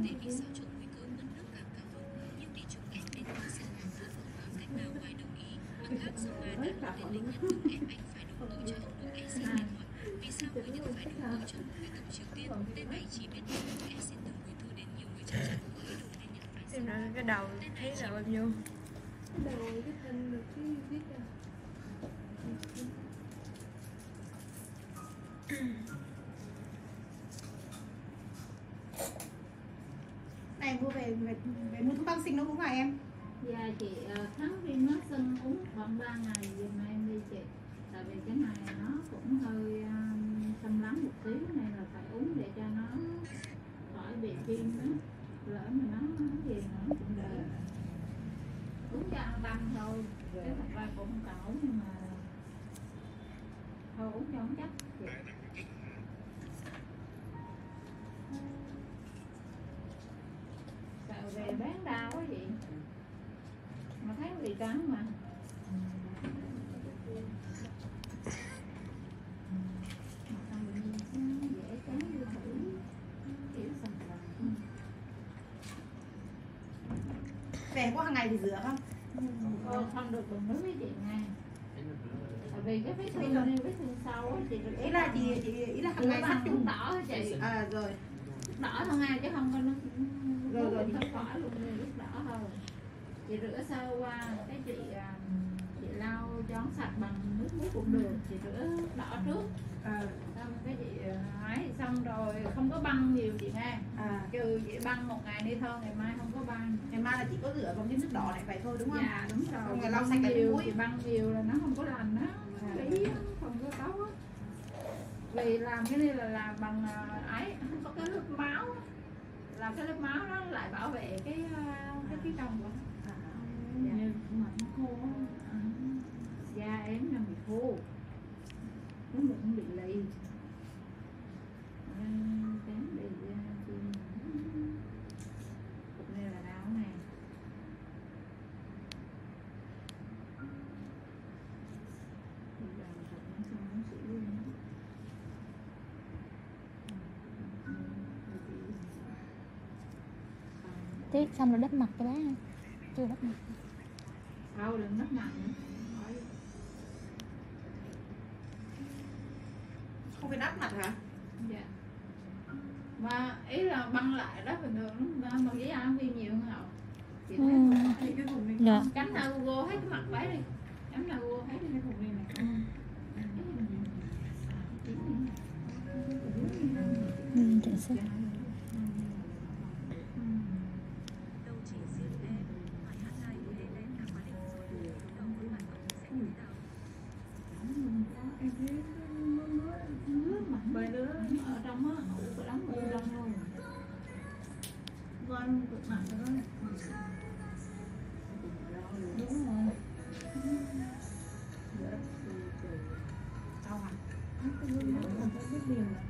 để bị sao trộn nguy cơ mất nước càng cao hơn, nhưng bị trùng ép đến mức sẽ làm vỡ không có cách nào ngoài đồng ý. Mặt khác, song Nga đã luôn lên lịch nhắn nhung ép anh phải đổ lỗi cho ông nội acid điện thoại. Vì sao người Nhật phải đổ lỗi cho một người tổng Triều Tiên? Tên này chỉ biết đổ lỗi acid từ người thư đến nhiều người trong gia đình với đủ nên Nhật phải Em nói cái đầu thấy là bao nhiêu? Cái đầu cái thân được cái viết ra. Này mua về mua thuốc kháng sinh nó đúng hả em? Dạ chị kháng viêm nó sưng uống khoảng 3 ngày rồi mà em đi chị. Tại vì cái này nó cũng hơi xâm lấn một tí nên là phải uống để cho nó khỏi bị viêm đó. Lỡ mà nó gì nó cũng đỡ. Uống cho an tâm thôi. Cái thật ra cũng không cần uống nhưng mà thôi uống cho không chắc. Sợ về bán đau quá vậy. Mà thấy bị trắng mà. Dễ trắng như thử kiểu sầm sầm. Về có hàng ngày thì rửa không? Không được đụng nước với chị nha. Tại vì cái vết thương này vết thương sâu á chị. Ý là ý là hàng ngày sát trùng đỏ hả chị? À rồi. Đỏ thôi nha chứ không có nó rồi không khỏi luôn nước đỏ thôi. Chị rửa sơ qua cái chị lau chón sạch bằng nước muối cũng được, chị rửa đỏ trước. Xong cái chị ấy xong rồi không có băng nhiều chị nghe. Trừ chị băng một ngày đi thôi, ngày mai không có băng. Ngày mai là chỉ có rửa bằng cái nước đỏ này vậy thôi đúng không? Dạ đúng rồi. Không, ngày lau sạch cái muối. Chị băng nhiều là nó không có lành á, không có tốt á. Vì làm cái này là làm bằng ấy, không có cái lớp máu. Làm cái lớp máu nó lại bảo vệ cái phía trong của dạ. Như mặt nó khô á. Da em là bị khô, nó cũng bị lì nên kém bị cục này là đau nè. Thế xong rồi đắp mặt cho bác. Chưa đắp mặt. Sau đừng đắp mặt nữa. Không phải đắp mặt hả? Dạ. Mà ý là băng lại đó bình thường nó bằng giấy ăn viêm nhiều không ạ? Chị thấy cái vùng này Dạ. chấm nào Google hết cái mặt phải đi. Chấm nào Google hết cái vùng này này. Chạy xích. Bài đứa ở trong á, ủ lắm luôn. Con cực nặng rồi đó. Đúng rồi. Đau hả? Cái gương nó là cái biết liền mà.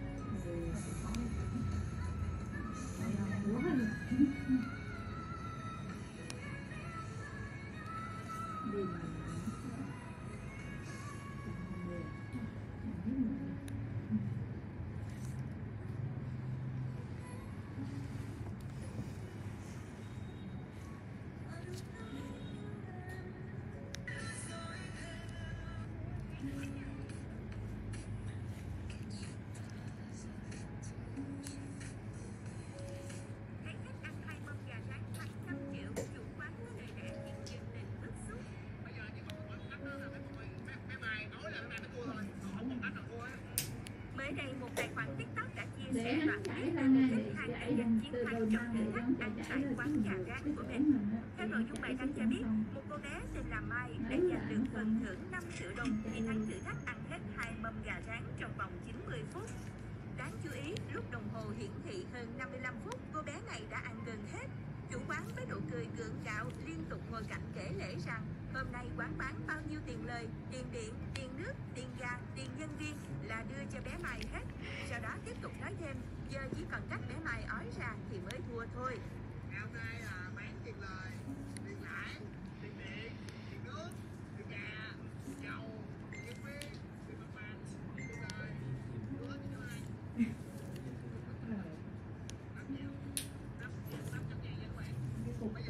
Mới đây, một tài khoản TikTok đã chia sẻ đoạn clip về một khách hàng đã giành chiến thắng trong thử thách ăn tại quán trà rán của mình. Theo nội dung bài đăng cho biết, một cô bé tên là Mai đã giành được phần thưởng 5 triệu đồng khi thắng thử thách ăn hết 2 mâm gà rán trong vòng 90 phút. Đáng chú ý, lúc đồng hồ hiển thị hơn 55 phút, cô bé này đã ăn gần hết. Chủ quán với nụ cười gượng gạo liên tục ngồi cạnh kể lể rằng hôm nay quán bán bao nhiêu tiền lời, tiền điện, tiền nước, tiền ga, tiền nhân viên là đưa cho bé Mai hết. Sau đó tiếp tục nói thêm, giờ chỉ còn cách bé Mai ói ra thì mới thua thôi. Hôm nay là bán tiền lời, tiền lãi, tiền điện, tiền nước, tiền gà, tiền dầu, tiền nhân viên, tiền mặt bằng, tiền lời, đưa hết cho ai.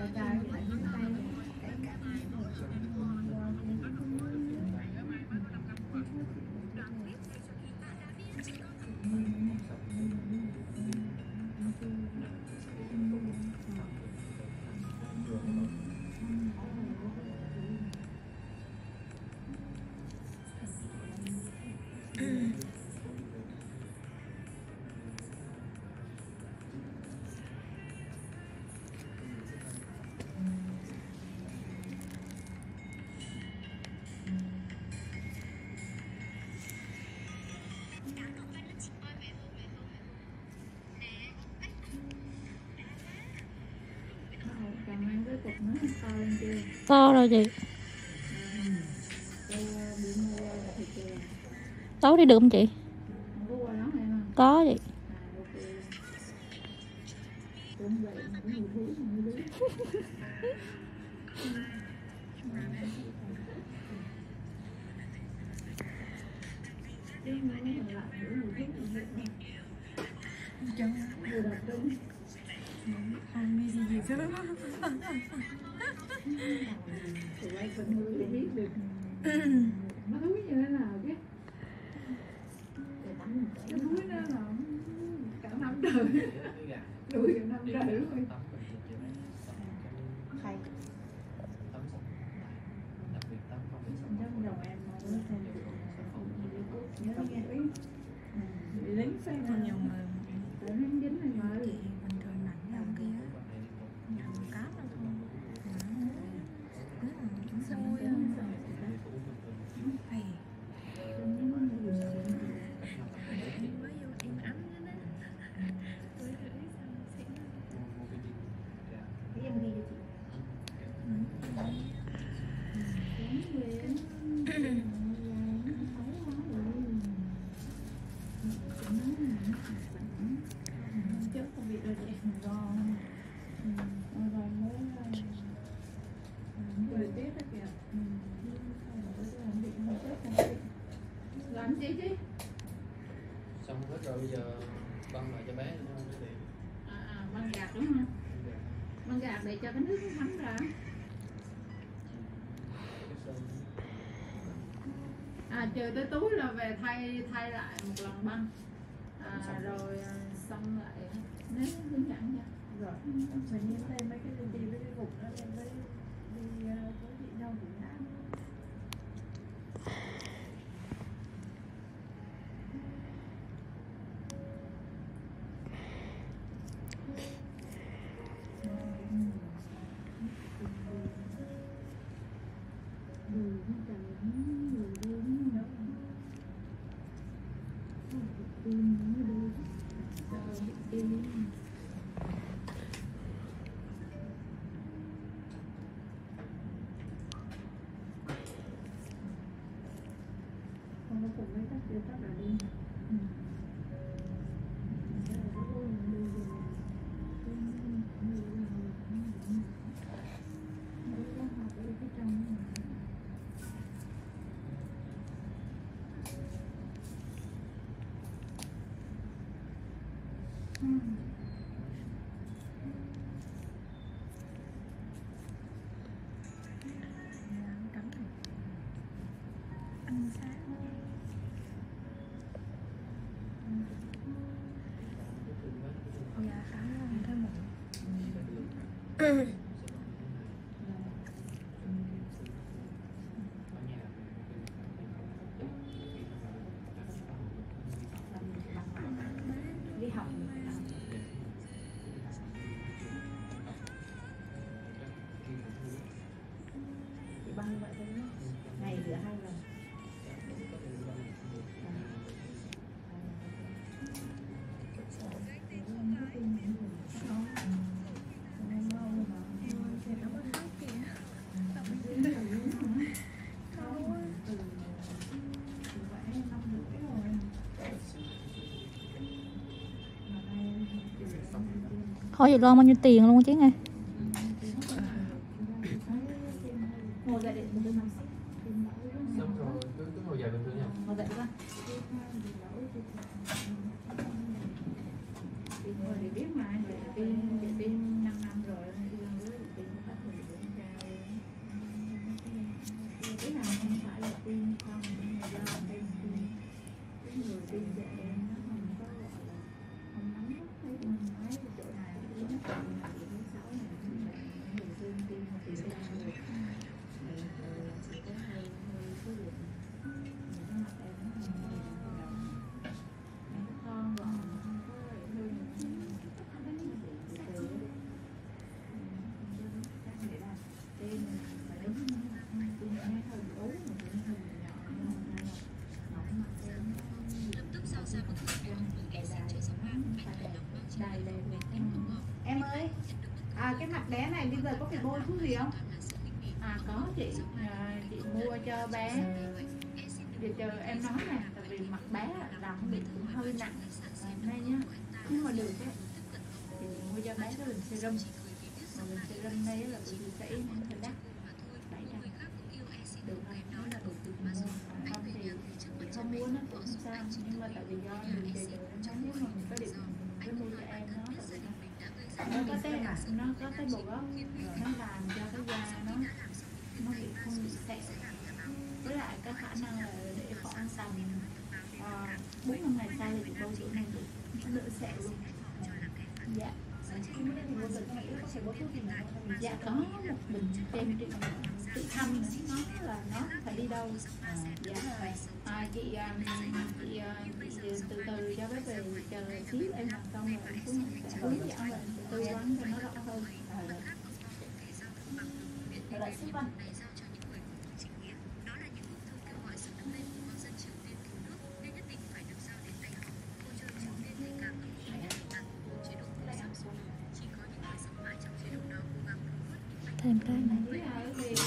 trai thì lại ngón tay to rồi chị. Tối đi được không chị? Có chị. Ăn đi gì chứ. nó thúi như thế nào chứ, cái thúi nó là cả năm đời, đuôi cả năm đời luôn. Thầy. Bị lính phê Còn nhiều người nó dính này mà thì bình thường nặng đầu kia nhận cáp đâu thôi. Cứ là chúng xôi thầy mới vô im ấm nữa đó. Tôi thử sao xịn lắm. Cái em ghi cho chị. trước không bị rồi chị do rồi mới tiết đó kìa. Làm gì chứ? Xong hết rồi bây giờ băng lại cho bé nữa thì Băng gạc đúng không? Băng gạc để cho cái nước nó thấm ra. Chờ tới túi là về thay lại một lần băng. Rồi xong lại nếu hướng dẫn nha. Rồi, mình nhìn thấy mấy cái đi với cái gục đó em mới đi có chị đâu cũng đã. Không có cùng với các chưa chắc là đi. Cắn này. Ăn sáng. Dạ khá là thấy mụn. Đi học chị băng như vậy thôi nhé, ngày rửa 2 lần. Hỏi chị lo bao nhiêu tiền luôn chứ nghe. Ngồi dậy để tôi nằm xích. xong rồi cứ ngồi dậy bình thường nha. Ngồi dậy ra. Ngồi để biết mà, để tin 5 năm rồi. ơi. Cái mặt bé này bây giờ có phải bôi thuốc gì không? Có chị, chị mua cho bé. Để chờ em nói nè, tại vì mặt bé là bị cũng hơi nặng nay nhá. Nhưng mà được đấy. Thì mua cho bé cái lần serum. Mà lần serum này là bị sẽ hơi đắt. 700. Được không? Nó là được từ mua. Không thì không mua nó cũng không sao. Nhưng mà tại vì do đường chạy đường em nói nếu mà mình có điểm cái mua cho em nó có cái bột đó, nó làm cho cái da nó bị không bị sẹo, với lại có khả năng là để khoảng tầm 4-5 ngày sau thì chị bôi chỗ này nó đỡ sẹo luôn. Dạ. Dạ có một bình kem tự thăm nó là nó phải đi đâu. Dạ. Chị từ từ cho bé về chờ xíu em làm xong rồi em xuống sẽ hướng dẫn lại tư vấn cho nó rõ hơn. Lại xếp văn. Thêm cái này.